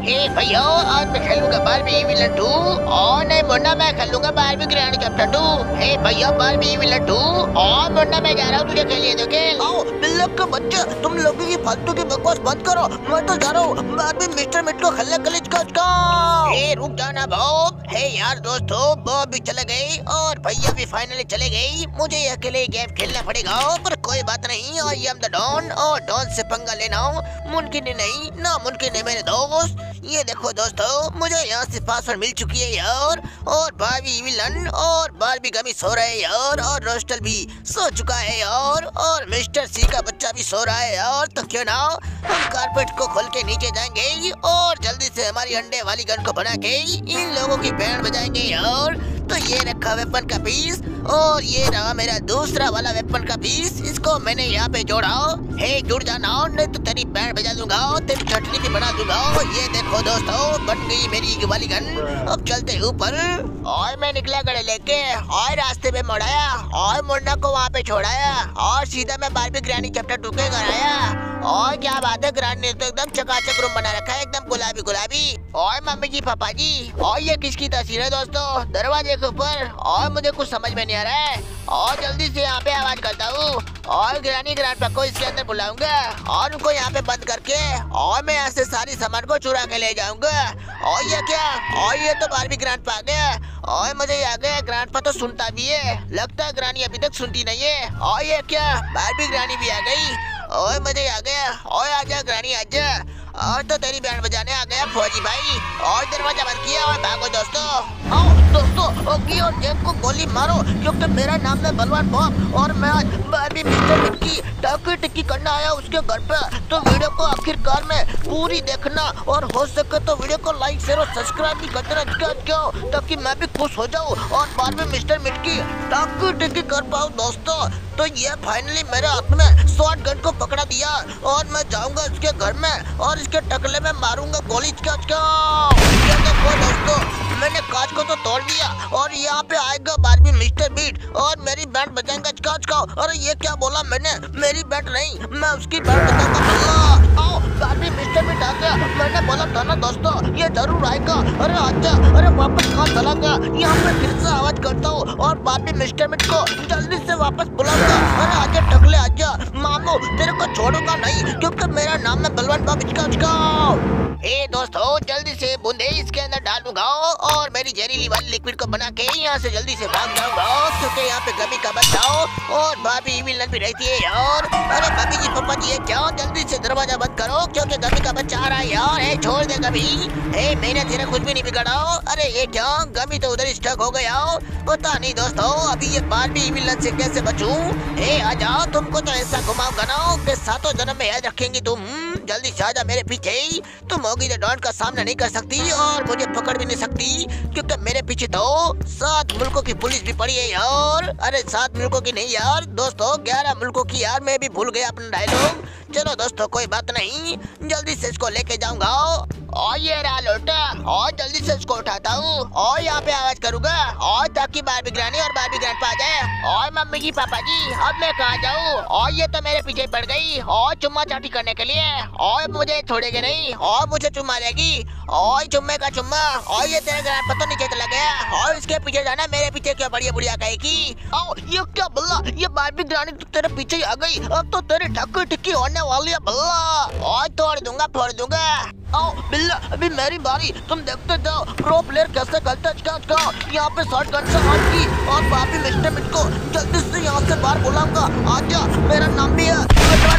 ए भैया आज मैं खेलूंगा बारबी विलन 2 और नहीं मुन्ना मैं खेलूंगा बारबी ग्रैंड चैप्टर 2। ए भैया बारबी विलन 2 और मुन्ना मैं जा रहा हूँ तुझे खेलिए तो खेल। आओ बिल्ले के बच्चे तुम लोगों की फालतू की बकवास बंद करो, मैं तो जा रहा हूँ बारबी मिस्टर मिट को खेलने के लिए। ए रुक जाना बॉब। हे यार दोस्तों बॉब भी चले गई और भैया भी फाइनली चले गई। मुझे ये अकेले गेम खेलना पड़ेगा पर कोई बात नहीं। आई एम द डॉन और डॉन से पंगा लेना मुमकिन नहीं नामुमकिन है मेरे दोस्त। ये देखो दोस्तों मुझे यहाँ से पासवर्ड मिल चुकी है यार और बारबी विलन और बारबी गमी सो रहे हैं यार और रोस्टल भी सो चुका है यार और मिस्टर सी का बच्चा भी सो रहा है यार। तो क्यों ना हम कारपेट को खोल के नीचे जाएंगे और जल्दी से हमारी अंडे वाली गन को बना के इन लोगों की बैंड बजाएंगे यार। तो ये रखा वेपन का पीस और ये रहा मेरा दूसरा वाला वेपन का पीस, इसको मैंने यहाँ पे जोड़ा। हे जुड़ जाना नहीं तो तेरी बैंड बजा दूंगा, तेरी चटनी भी बना दूंगा। ये देखो दोस्तों बन गई मेरी वाली गन। अब चलते ऊपर और मैं निकला गड़े लेके और रास्ते में मुड़ाया और मुन्ना को वहाँ पे छोड़ाया और सीधा मैं बारबी ग्रैंड चैप्टर 2 के घर आया। और क्या बात है ग्रैंड ने तो एकदम चकाचक रूम बना रखा है एकदम गुलाबी गुलाबी। और मम्मी जी पापा जी और ये किसकी तस्वीर है दोस्तों दरवाजे के ऊपर और मुझे कुछ समझ में नहीं आ रहा है। और जल्दी से यहाँ पे आवाज करता हूँ और ग्रैनी ग्रैंडपा को इसके अंदर बुलाऊंगा और उनको यहाँ पे बंद करके और मैं यहाँ से सारी सामान को चुरा के ले जाऊंगा। और ये क्या और ये तो बारबी ग्रैंडपा आ गया और मुझे आ गया ग्रैंडपा तो सुनता भी है, लगता है ग्रानी अभी तक सुनती नहीं है। और ये क्या बारबी ग्रानी भी आ गई और मुझे आ गया और आजा ग्रानी आजा और तो तेरी बैंड बजाने आ गया फौजी भाई और दरवाजा बंद किया और भागो दोस्तों। आओ दोस्तों ओगी और जेब को गोली मारो क्योंकि मेरा नाम है बलवान बॉब और मैं आज बारबी मिस्टर मिट की टाकी टिक्की करने आया उसके घर पे। तो वीडियो को आखिरकार में पूरी देखना और हो सके तो वीडियो को लाइक शेयर और सब्सक्राइब भी कर देना क्यों ताकि मैं भी खुश हो जाऊँ और बारबी मिस्टर मिट की टाकी टिक्की कर पाऊँ दोस्तों। तो ये फाइनली मेरे हाथ में शॉर्ट गन को पकड़ा दिया और मैं जाऊंगा इसके घर में और इसके टकले में मारूंगा गोली। देखो दोस्तों मैंने कांच को तो तोड़ दिया और यहाँ पे आएगा बारबी मिस्टर बीट और मेरी बैंड बजाएंगा चका। अरे ये क्या बोला मैंने, मेरी बैंड नहीं मैं उसकी बैंड बजाऊंगा। आओ बारबी मिस्टर बीट आ गया, मैंने बोला था ना दोस्तों ये जरूर आएगा। अरे आजा अरे वापस कहाँ चला गया, यहाँ पे फिर से आवाज करता हूँ और बारबी मिस्टर बीट को जल्दी से वापस बुलाऊंगा। अरे आजा टकले आजा मामू तेरे को छोड़ूंगा नहीं क्योंकि मेरा नाम है बलवान बाब इचका। ए दोस्तों जल्दी से बूंदे इसके अंदर डालूंगा और मेरी जहरीली वाली लिक्विड को बना के यहाँ से जल्दी से भाग जाऊंगा क्योंकि यहाँ पे गमी का बच्चा और भाभी विलन भी रहती है यार। अरे भाभी जी पापा जी ये क्या जल्दी से दरवाजा बंद करो क्योंकि गमी का बच्चा आ रहा है यार। ए छोड़ दे गमी, ए मैंने तेरा कुछ भी नहीं बिगाड़ा। अरे ये क्या गमी तो उधर स्टक हो गया पता नहीं दोस्तों अभी ये बारबी विलन से कैसे बचूं। ए आ जाओ तुमको तो ऐसा घुमाऊंगा ना कि सातों जन्म में याद रखेंगी तुम। जल्दी से आजा मेरे पीछे, तुम होगी द डॉन का सामना नहीं कर सकती और मुझे पकड़ भी नहीं सकती क्योंकि मेरे पीछे तो 7 मुल्कों की पुलिस भी पड़ी है यार। अरे 7 मुल्कों की नहीं यार दोस्तों 11 मुल्कों की यार, मैं भी भूल गया अपना डायलॉग। चलो दोस्तों कोई बात नहीं जल्दी से इसको लेके जाऊंगा और ये रहा लोटा और जल्दी से इसको उठाता हूँ और यहाँ पे आवाज करूंगा और ताकि बारबी ग्रानी और बारबी ग्रैंडपा आ जाए। और मम्मी जी पापा जी अब मैं कहाँ जाऊँ और ये तो मेरे पीछे पड़ गई और चुम्मा चाटी करने के लिए और मुझे छोड़ेगी नहीं और मुझे चुम्मा देगी और चुम्मे का चुम्मा और ये तेरे ग्रैंडपा तो नीचे चला गया और इसके पीछे जाना मेरे पीछे क्यों बढ़िया बुढ़िया कहेगी। ये क्या बल्ला ये बारबी ग्रानी तो तेरे पीछे ही आ गई, अब तो तेरी टिक्की टिक्की होने वाली है बल्ला और तोड़ दूंगा फोड़ दूंगा। आओ बिल्ला अभी मेरी बारी, तुम देखते जाओ प्रो प्लेयर कैसे करता है। यहाँ पे शॉट गन से हाथ की और बारबी मिस्टर मिट को जल्दी से यहाँ से बाहर बुलाऊंगा। आजा मेरा नाम भी है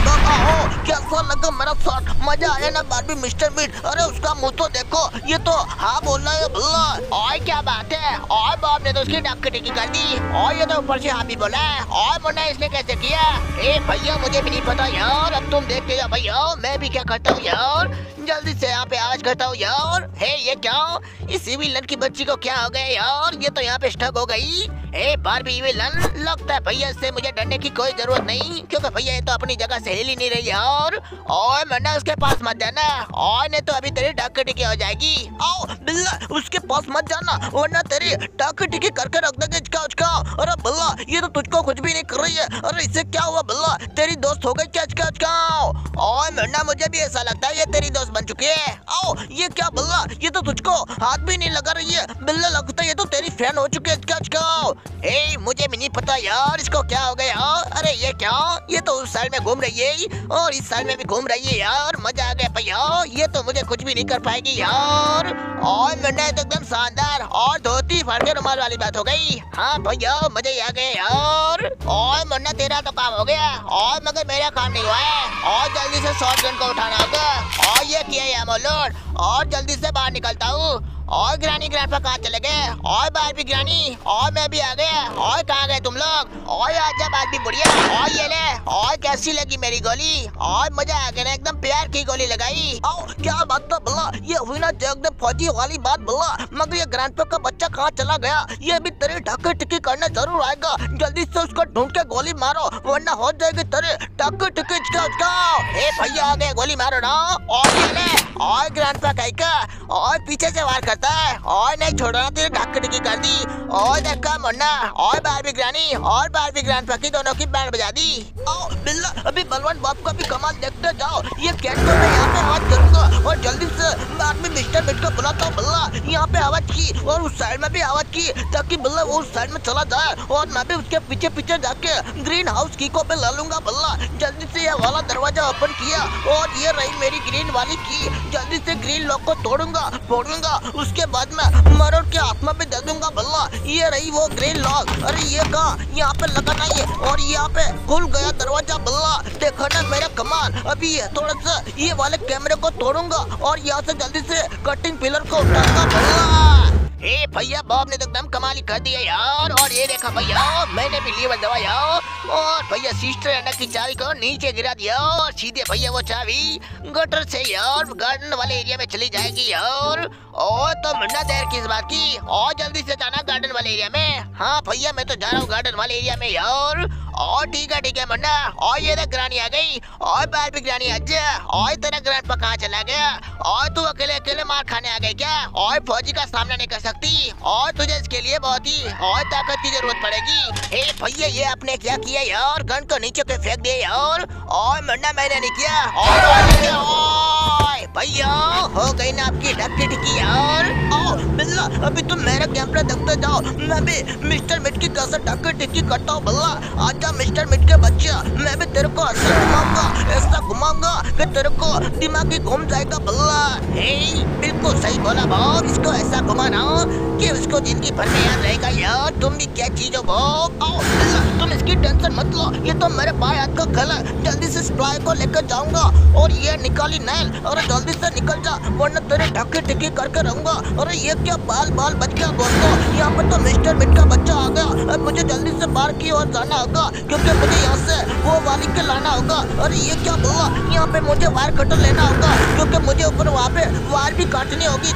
कैसा लगा मेरा शॉट, मजा आया ना बारबी मिस्टर मिट। अरे उसका मुंह तो देखो ये तो हाँ बोल रहा है भल्ला। और क्या बात है और बाप ने तो उसकी टाकी टिक्की कर दी और ये तो ऊपर से हाँ भी बोला और मुन्ना इसने कैसे किया। ए भैया मुझे भी नहीं पता यार, अब तुम देखते जाओ भैया मैं भी क्या करता हूँ यार। जल्दी से यहाँ पे आवाज करता हूँ यार। हे ये क्या इस विलन की बच्ची को क्या हो गया यार, ये तो यहाँ पे स्टक हो गई। ए बारबी विलन लगता है भैया से मुझे डरने की कोई जरूरत नहीं क्योंकि भैया ये तो अपनी जगह से हिल ही नहीं रही यार। और मैंने उसके पास मत जाना और नहीं तो अभी तेरी टाकी टिक्की हो जाएगी। आओ बिल्ला उसके पास मत जाना वरना तेरी टाकी टिकी करके रख देंगे। इसका अरे बिल्ला ये तो तुझको कुछ भी नहीं कर रही है। अरे इससे क्या हुआ बिल्ला, तेरी दोस्त हो गई क्या? और मरना मुझे भी ऐसा लगता है ये तेरी दोस्त बन चुकी है। आओ ये क्या बिल्ला, ये तो तुझको हाथ भी नहीं लगा रही है बिल्ला, लगता है ये तो तेरी फैन हो चुकी है। ए मुझे भी नहीं पता यार इसको क्या हो गया। अरे ये क्या, ये तो उस साइड में घूम रही है और इस साइड में भी घूम रही है यार, मजा आ गया भैया। ये तो मुझे कुछ भी नहीं कर पाएगी यार। और मरना तो एकदम शानदार और धोती फाड़ के रुमाल वाली बात हो गई। हाँ भैया मजे ही आ गए यार। और मरना तेरा तो काम हो गया और मगर मेरा काम नहीं हुआ है। और जल्दी से शॉटगन को उठाना होगा। और ये किया है अमोलोड, और जल्दी से बाहर निकलता हूँ। और ग्रानी ग्रैंडपा कहाँ चले गए? और बारबी ग्रानी, और मैं भी आ गया। और कहाँ गए तुम लोग? और आजा बारबी बुढ़िया। और ये ले, और कैसी लगी मेरी गोली? और मजा आ गया ना, एकदम प्यार की गोली लगाई। क्या बात था बल्ला, ये हुई ना एकदम फौजी वाली बात बल्ला। मगर ये ग्रैंडपा का बच्चा कहाँ चला गया? ये भी तेरी ढक्की टिक्की करने जरूर आएगा। जल्दी से उसको ढूंढ के गोली मारो वरना हो जाएगी तेरी ढक्की टिक्की। ए भैया आ गए, गोली मारो ना। और ये ले, और ग्रैंडपा का और पीछे से वार करता है और नहीं छोड़ना, तेरे ढक्की टिक्की कर दी। और देखा मुन्ना, और बारबी ग्रानी और बारबी ग्रैंडपा की दोनों की बैंड बजा दी। बिल्ला अभी बलवान बाप का भी कमाल देखते जाओ। ये कैट को मैं यहाँ पे आवाज करूंगा और जल्दी से बाद में मिस्टर मिट को बुलाता हूँ। बिल्ला यहाँ पे आवाज की और उस साइड में भी आवाज की ताकि बिल्ला वो उस साइड में चला जाए और मैं भी उसके पीछे पीछे जाके ग्रीन हाउस की को पे ला लूंगा। बिल्ला जल्दी से ये वाला दरवाजा ओपन किया और ये रही मेरी ग्रीन वाली की। जल्दी से ग्रीन लॉक को तोड़ूंगा उसके बाद में मरोड़ के हाथ में भी दे दूंगा। बल्ला ये रही वो ग्रीन लॉक। अरे ये कहाँ, यहाँ पे लगा नहीं है और यहाँ पे खुल गया दरवाजा। बल्ला देखो ना मेरा कमाल। अभी ये थोड़ा सा ये वाले कैमरे को तोड़ूंगा और यहाँ से जल्दी से कटिंग पिलर को उठाऊंगा। बल्ला ए भैया बॉब ने तो एकदम कमाल ही कर दिया यार। और ये देखा भैया मैंने भी लीवर दबाया और भैया सिस्टर एंडा की चाबी को नीचे गिरा दिया और सीधे भैया वो चाबी गटर से यार गार्डन वाले एरिया में चली जाएगी यार। और तो मरना देर किस बात की, और जल्दी से जाना गार्डन वाले एरिया में। हाँ भैया मैं तो जा रहा हूँ गार्डन वाले एरिया में यार। और ठीक है मन्ना। और ये देख ग्रानी आ गई और बारबी ग्रानी आजा। और तेरा ग्रैंडपा कहाँ चला गया? और तू अकेले मार खाने आ गई क्या? और फौजी का सामना नहीं कर सकती और तुझे इसके लिए बहुत ही और ताकत की जरूरत पड़ेगी। हे भैया ये आपने क्या किया यार, गन को नीचे पे फेंक दिया यार। और मन्ना मैंने नहीं किया। और भैया हो गई ना आपकी ढक्की टिक्की यार। बिल्ला अभी तुम मेरा कैमरा देखते जाओ, मैं भी मिस्टर मिट की कैसे ढक्की टिक्की करता हूँ। बिल्ला आजा मिस्टर मिट के बच्चा, मैं भी तेरे को ऐसा घुमाऊंगा कि तेरे को दिमाग ही घूम जाएगा। बिल्ला बिल्कुल सही बोला बॉब, इसको ऐसा घुमाना कि उसको जिंदगी भर में याद रहेगा यार। तुम भी क्या चीज हो बॉब। बिल्ला तुम इसकी टेंशन मत लो, ये तो मेरे बाएं हाथ का खेल है। जल्दी से स्प्राई को लेकर जाऊंगा और ये निकाली नैल। अरे जल्दी से निकल जा वरना तेरे ढक्की टिक्की करके रहूंगा। अरे ये क्या बाल बच गया दोस्तों, यहाँ पर तो मिस्टर मिट का बच्चा आ गया। अब मुझे जल्दी से बाहर की ओर जाना होगा क्योंकि मुझे यहाँ से वो वाली के लाना होगा। अरे ये क्या बोला, यहाँ पे मुझे वायर कटर लेना होगा क्योंकि मुझे ऊपर वहाँ पे वायर भी काटनी होगी।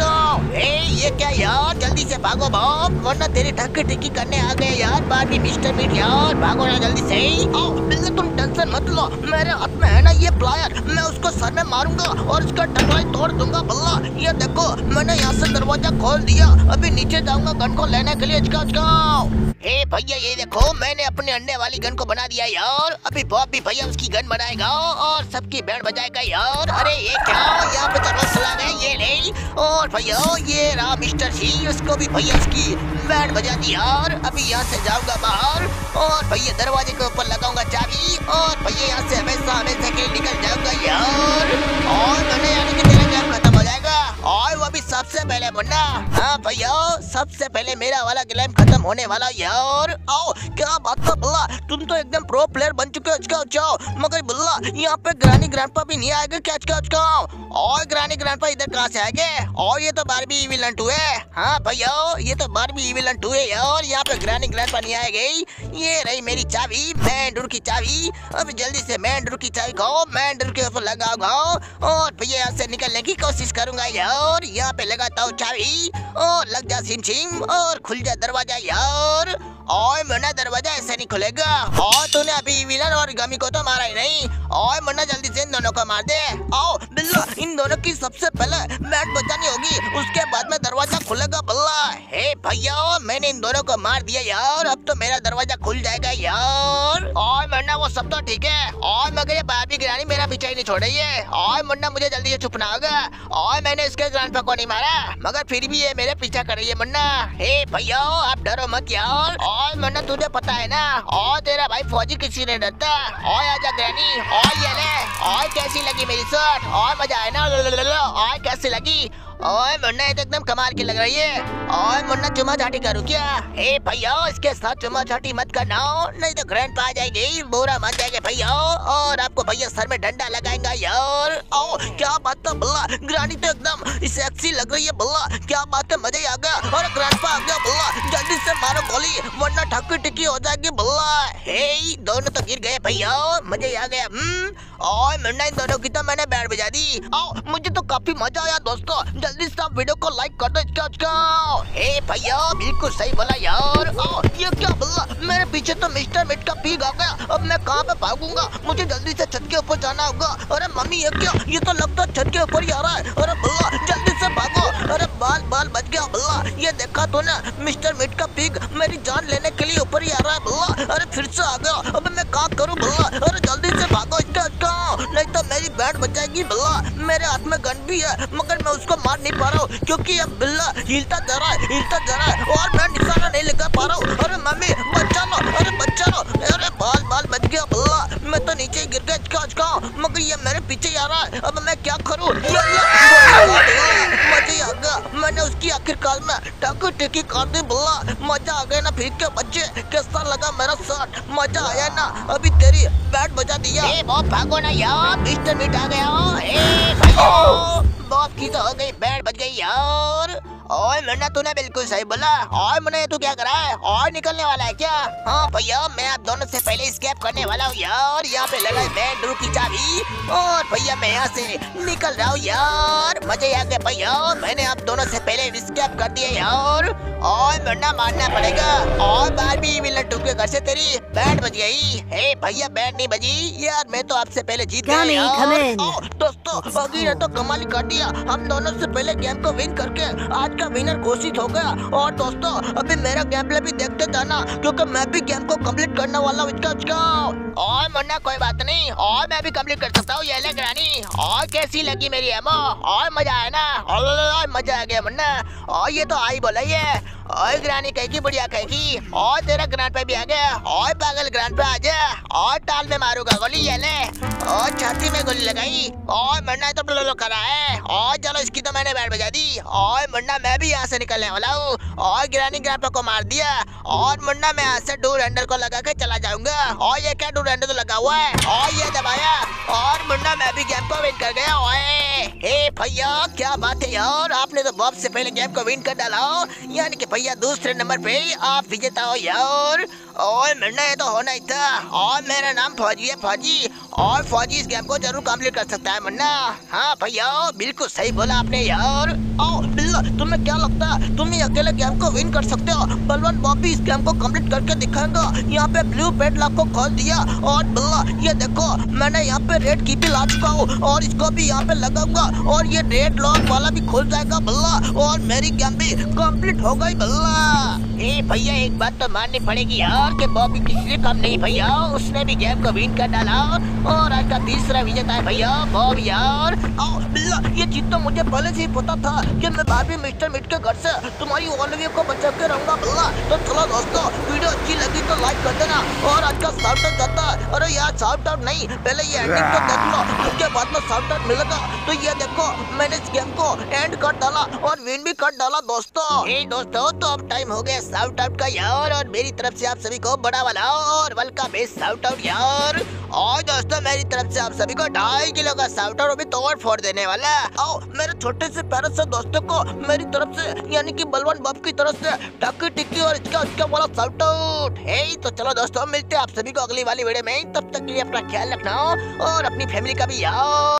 ये क्या यार, जल्दी से भागो बॉब वरना तेरी ढक्की टिक्की करने आ गए यार बारबी मिस्टर मिट यार। भागो ना जल्दी से। बिल्कुल तुम टेंशन मत लो, मेरे हाथ में है ना ये प्लायर, मैं उसको सर में मारूंगा और उसका टकलाई तोड़ दूंगा। बल्ला ये देखो मैंने यहाँ से दरवाजा खोल दिया, अभी नीचे जाऊंगा गन को लेने के लिए। ए भैया ये देखो मैंने अपने अंडे वाली गन को बना दिया यार। अभी बॉब भी भैया उसकी गन बनाएगा और सबकी बैंड बजाएगा यार। अरे ये क्या, यहाँ पे तो रसला है ये नहीं। और भैया ये रहा मिस्टर सी, उसको भी भैया उसकी बैंड बजा दी यार। अभी यहाँ से जाऊंगा बाहर और भैया दरवाजे के ऊपर लगाऊंगा चाबी और भैया यहाँ से हमेशा के लिए निकल जाऊंगा यार। और मैंने यानी कि तेरा गेम खत्म हो जाएगा और वो भी सबसे पहले मुन्ना। हाँ भैया सबसे पहले मेरा वाला गेम खत्म होने वाला यार। आओ क्या बात है बुल्ला, तुम तो एकदम प्रो प्लेयर बन चुके हो। जाओ मगर बुल्ला यहाँ पे ग्रानी ग्रैंडपा भी नहीं आएगा क्या? और ग्रानी ग्रैंडपा इधर कहाँ से आएंगे? और ये तो बारबी इविलन 2 है। हाँ भैया ये तो बारबी इविलन 2 है यार, यहाँ पे ग्रानी ग्रैंडपा नहीं आएगी। ये रही मेरी चाबी, मेन डोर की चाबी। अब जल्दी से मेन डोर की चाबी को मेन डोर के ऊपर लगाओ और भैया यहाँ से निकलने की कोशिश करूंगा यार। यहाँ पे लगाता हूँ चाबी और लग जा सिम सिम और खुल जा दरवाजा यार। और मना दरवाजा ऐसे नहीं खुलेगा। और तूने अभी विलन और गमी को तो मारा ही नहीं। और मना जल्दी से इन दोनों को मार दे। आओ बिल्ला इन दोनों की सबसे पहले बैंड बजानी होगी, उसके बाद में दोनों को मार दिया यार। अब तो मेरा दरवाजा खुल जाएगा यार। और मरना वो सब तो ठीक है, और मगर ये बाबी गिरानी मेरा पीछा ही नहीं छोड़ रही है। और मरना मुझे जल्दी से छुपना होगा। और मैंने इसके ग्रैंडपा को नहीं मारा, मगर फिर भी ये मेरे पीछा कर रही है मन्ना। हे भैया आप डरो मत यार। और मन्ना तुझे पता है ना, और तेरा भाई फौजी किसी ने डरता। और आजा ग्रैनी, और ये ले। और कैसी लगी मेरी शर्ट? और मजा आया ना? और कैसी लगी? और मुन्ना ये तो एकदम कमाल की लग रही है। और मुन्ना चुमा चाटी करूँ क्या? हे भैया इसके साथ चुमा चाटी मत करना, नहीं तो ग्रैंड आ जाएगी, बुरा मान जाएंगे भैया। और आपको भैया सर में डंडा लगाएंगा यार। ओ क्या बात है बल्ला, ग्रानी तो एकदम सेक्सी लग रही है बल्ला। क्या बात है, मजा ही आ गया। और ग्रैंड आ गया बल्ला, जल्दी से मारो गोली वरना ठक्की टिक्की हो जाएगी बल्ला। हे दोनों तो गिर गए भैया, मजा ही आ गया। और मुन्ना इन दोनों की तो मैंने बैंड बजा दी। मुझे तो काफी मजा आया दोस्तों, जल्दी से आप वीडियो को लाइक कर दो इसका। हे भैया बिल्कुल सही बोला यार। ये क्या बोला, मेरे पीछे तो मिस्टर मिट का पीग आ गया। अब मैं कहाँ पे भागूंगा? मुझे जल्दी से छत के ऊपर जाना होगा। अरे मम्मी ये क्या, ये तो लगता है छत के ऊपर ही आ रहा है। अरे भैया जल्दी से भागो। अरे बाल बाल बच गया भैया, ये देखा तो ना मिस्टर मिट का पीग मेरी जान लेने के लिए ऊपर ही आ रहा है भैया। अरे फिर से आ गया, अब मैं क्या करूँ भैया? अरे जल्दी से भागो इसका, नहीं तो मेरी बैंड बच जाएगी भैया। मेरे हाथ में गन भी है मगर मैं उसको मार नहीं पा रहा हूँ, क्योंकि अब बिल्ला हिलता जा रहा है और मैं निशाना नहीं लगा पा रहा हूँ। अरे मम्मी बच्चा लो, अरे बच्चा लो। अरे बाल बाल बच गया भैया, मैं तो नीचे गिर गया मगर ये मेरे पीछे आ रहा है। अब मैं क्या करूँ? मजा आ गया, मैंने उसकी आखिरकार में टाकी टिकी कर दी भैया। मजा आ गया ना फिर के बच्चे, कैसा लगा मेरा शॉट? मजा आया ना? अभी तेरी बैट बजा दिया। बहुत भागो ना यार, मिस्टर मिट आ गया। बहुत की तो हो गई, बैट बज गई यार। और मन्ना तूने बिल्कुल सही बोला। और मैंने तू क्या करा है? और निकलने वाला है क्या? हाँ भैया मैं आप दोनों से पहले स्केप करने वाला हूँ यार। यहाँ पे लगा बैंड रूम की चाबी, और भैया मैं यहाँ से निकल रहा हूँ यार। मजे आ गए भैया, मैंने आप दोनों से पहले स्केप कर दिया यार। और मन्ना मानना पड़ेगा, और बारबी विलन टू के घर से तेरी बैंड बज गई। हे भैया बैंड नहीं बजी यार, मैं तो आपसे पहले जीत गया यार। दोस्तों अगी ने तो कमाल कर दिया, हम दोनों से पहले गेम को विन करके आज का विनर घोषित हो गया। और दोस्तों अभी मेरा गेम प्ले भी देखते जाना, क्योंकि मैं भी गेम को कंप्लीट करने वाला हूँ इसका। और मन्ना कोई बात नहीं, और मैं भी कंप्लीट कर सकता हूँ। ये ले ग्रानी, और कैसी लगी मेरी एमो? और मजा आया ना? और मजा आ गया मन्ना। और ये तो आई बोला ये, और ग्रानी कहेगी बढ़िया कहेगी। और तेरा ग्रांड पे भी आ गया, और पागल ग्रांड पे आ जा। और टाल में मारूंगा गोली, ये ले। और छाती में गोली लगाई, और मन्ना तो ब्लो करा है। और चलो इसकी तो मैंने बैट बजा दी। और मन्ना मैं भी यहाँ से निकलने वाला हूँ। और ग्रानी ग्रांड को मार दिया। और मन्ना मैं यहाँ से डोर हैंडल को लगा के चला जाऊंगा। और ये क्या डोर हैंडल तो लगा हुआ है, और ये दबाया, और मन्ना मैं भी गेम को विन कर गया। हे भैया क्या बात है यार, आपने तो बॉब से पहले गेम को विन कर डाला, यानी कि भैया दूसरे नंबर पे आप विजेता हो यार। और मन्ना ये तो होना ही था। और मेरा नाम फौजी है, फौजी। और फौजी इस गेम को जरूर कंप्लीट कर सकता है मन्ना। हाँ भैया बिल्कुल सही बोला आपने यार। बिल्ला तुम्हें क्या लगता है तुम ही अकेले गेम को विन कर सकते हो? बलवान बॉबी इस गेम को कंप्लीट करके दिखाएगा। यहाँ पे ब्लू पेड लॉक को खोल दिया, और बिल्ला ये देखो मैंने यहाँ पे रेड की भी ला चुका हूँ, और इसको भी यहाँ पे लगाऊंगा, और ये रेड लॉक वाला भी खुल जाएगा बिल्ला। और मेरी गेम भी कंप्लीट हो गई बिल्ला। भैया एक बात तो माननी पड़ेगी यार कि बॉबी किसी से कम नहीं भैया, उसने भी गेम को विन कर डाला, और आज का तीसरा विजेता है भैया बॉब यार। बिल्ला ये चीज तो मुझे पहले से ही पता था कि मैं बारबी मिस्टर मिट के घर से तुम्हारी ओलिविया को बचा के रहूंगा बिल्ला। तो चलो दोस्तों वीडियो अच्छी लगी तो लाइक कर देना, और आज का शाउट आउट जाता है। अरे यार शाउट आउट नहीं, पहले ये एंडिंग तो देख लो, उसके बाद में शाउट आउट मिलेगा। तो ये देखो मैंने इस गेम को एंड कर डाला और विन भी कर डाला दोस्तों। दोस्तों तो अब टाइम हो गया शाउट आउट का यार, और मेरी तरफ से आप सभी को बड़ा वाला और वेलकम बेस शाउट आउट यार। और दोस्तों मेरी तरफ से आप सभी को 2.5 किलो का शाउट आउट भी तोड़ फोड़ देने वाला है। आओ मेरे छोटे से प्यारे से दोस्तों को मेरी तरफ से यानी कि बलवान बाप की तरफ से टाकी टिक्की और इसका वाला शाउट आउट है। तो चलो दोस्तों मिलते हैं आप सभी को अगली वाली वीडियो में, तब तक के लिए अपना ख्याल रखना और अपनी फैमिली का भी यार।